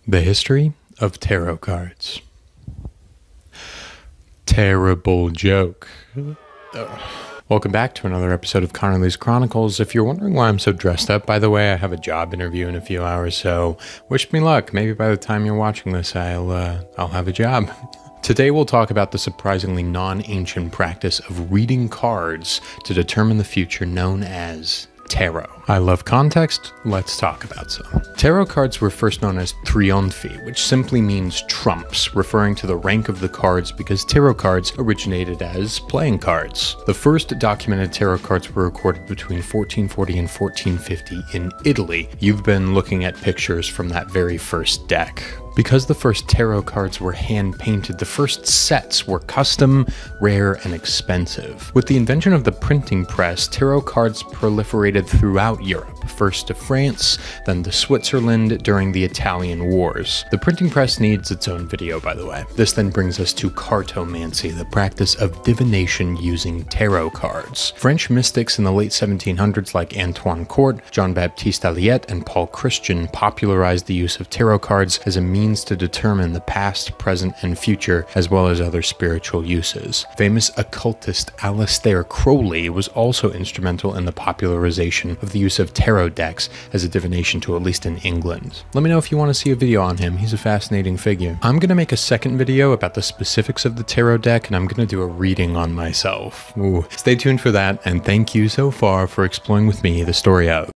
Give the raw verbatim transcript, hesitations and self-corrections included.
The history of tarot cards. Terrible joke. Ugh. Welcome back to another episode of Connerly's Chronicles. If you're wondering why I'm so dressed up, by the way, I have a job interview in a few hours, so wish me luck. Maybe by the time you're watching this, I'll, uh, I'll have a job. Today we'll talk about the surprisingly non-ancient practice of reading cards to determine the future, known as tarot. I love context, let's talk about some. Tarot cards were first known as trionfi, which simply means trumps, referring to the rank of the cards because tarot cards originated as playing cards. The first documented tarot cards were recorded between fourteen forty and fourteen fifty in Italy. You've been looking at pictures from that very first deck. Because the first tarot cards were hand-painted, the first sets were custom, rare, and expensive. With the invention of the printing press, tarot cards proliferated throughout Europe, first to France, then to Switzerland during the Italian Wars. The printing press needs its own video, by the way. This then brings us to cartomancy, the practice of divination using tarot cards. French mystics in the late seventeen hundreds like Antoine Court, Jean-Baptiste Alliette, and Paul Christian popularized the use of tarot cards as a means to determine the past, present, and future, as well as other spiritual uses. Famous occultist Aleister Crowley was also instrumental in the popularization of the use of tarot decks as a divination tool, at least in England. Let me know if you want to see a video on him. He's a fascinating figure. I'm going to make a second video about the specifics of the tarot deck, and I'm going to do a reading on myself. Ooh. Stay tuned for that, and thank you so far for exploring with me the story of